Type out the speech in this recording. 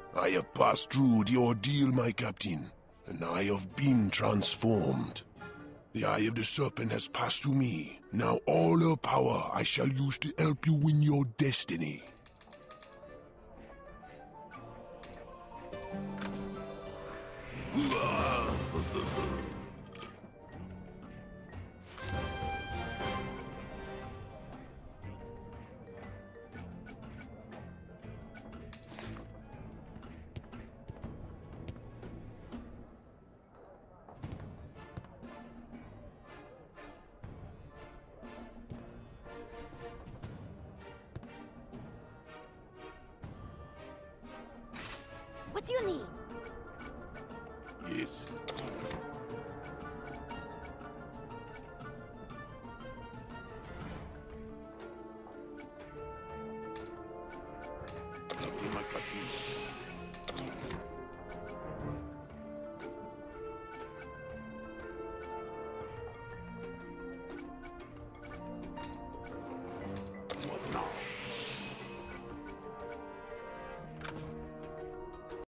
I have passed through the ordeal, my captain, and I have been transformed. The Eye of the Serpent has passed to me. Now all her power I shall use to help you win your destiny. What do you need? Yes. Captain, my captain.